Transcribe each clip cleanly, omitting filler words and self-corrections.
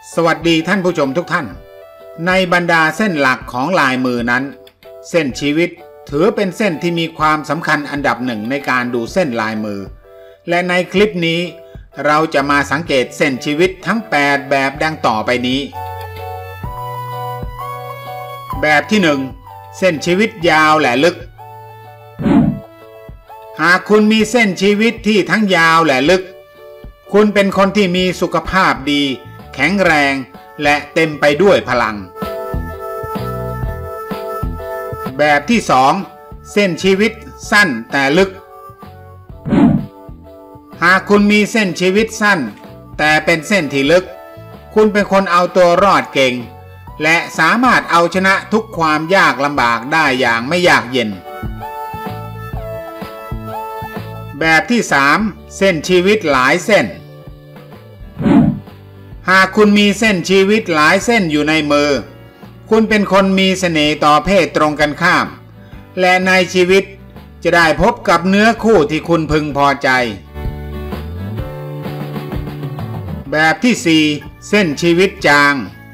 สวัสดีท่านผู้ชมทุกท่านในบรรดาเส้นหลักของลายมือนั้นเส้นชีวิตถือเป็นเส้นที่มีความสำคัญอันดับหนึ่งในการดูเส้นลายมือและในคลิปนี้เราจะมาสังเกตเส้นชีวิตทั้ง8แบบดังต่อไปนี้แบบที่1เส้นชีวิตยาวและลึกหากคุณมีเส้นชีวิตที่ทั้งยาวและลึกคุณเป็นคนที่มีสุขภาพดีแข็งแรงและเต็มไปด้วยพลังแบบที่2เส้นชีวิตสั้นแต่ลึกหากคุณมีเส้นชีวิตสั้นแต่เป็นเส้นที่ลึกคุณเป็นคนเอาตัวรอดเก่งและสามารถเอาชนะทุกความยากลำบากได้อย่างไม่ยากเย็นแบบที่3เส้นชีวิตหลายเส้นหากคุณมีเส้นชีวิตหลายเส้นอยู่ในมือคุณเป็นคนมีเสน่ห์ต่อเพศตรงกันข้ามและในชีวิตจะได้พบกับเนื้อคู่ที่คุณพึงพอใจแบบที่4เส้นชีวิตจาง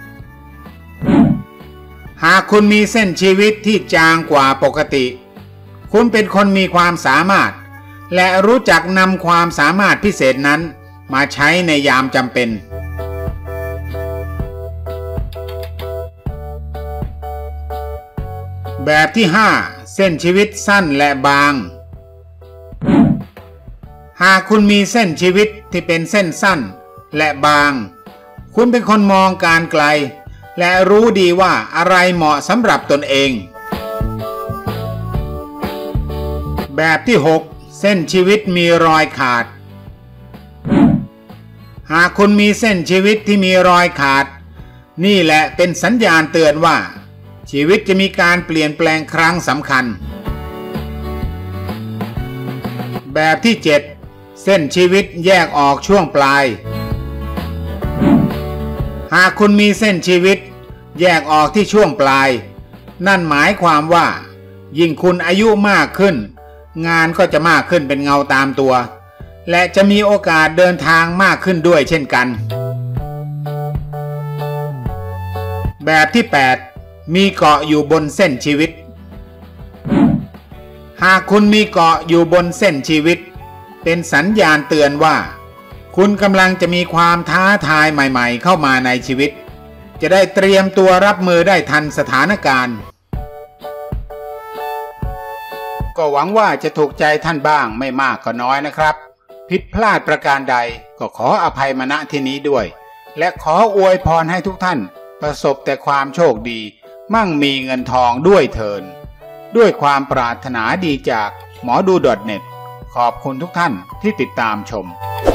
หากคุณมีเส้นชีวิตที่จางกว่าปกติคุณเป็นคนมีความสามารถและรู้จักนำความสามารถพิเศษนั้นมาใช้ในยามจำเป็นแบบที่5เส้นชีวิตสั้นและบางหากคุณมีเส้นชีวิตที่เป็นเส้นสั้นและบางคุณเป็นคนมองการไกลและรู้ดีว่าอะไรเหมาะสำหรับตนเองแบบที่6เส้นชีวิตมีรอยขาดหากคุณมีเส้นชีวิตที่มีรอยขาดนี่แหละเป็นสัญญาณเตือนว่าชีวิตจะมีการเปลี่ยนแปลงครั้งสำคัญแบบที่7เส้นชีวิตแยกออกช่วงปลายหากคุณมีเส้นชีวิตแยกออกที่ช่วงปลายนั่นหมายความว่ายิ่งคุณอายุมากขึ้นงานก็จะมากขึ้นเป็นเงาตามตัวและจะมีโอกาสเดินทางมากขึ้นด้วยเช่นกันแบบที่8มีเกาะอยู่บนเส้นชีวิตหากคุณมีเกาะอยู่บนเส้นชีวิตเป็นสัญญาณเตือนว่าคุณกำลังจะมีความท้าทายใหม่ๆเข้ามาในชีวิตจะได้เตรียมตัวรับมือได้ทันสถานการณ์ก็หวังว่าจะถูกใจท่านบ้างไม่มากก็น้อยนะครับผิดพลาดประการใดก็ขออภัยมาณที่นี้ด้วยและขออวยพรให้ทุกท่านประสบแต่ความโชคดีมั่งมีเงินทองด้วยเถิดด้วยความปรารถนาดีจากหมอดู .net ขอบคุณทุกท่านที่ติดตามชม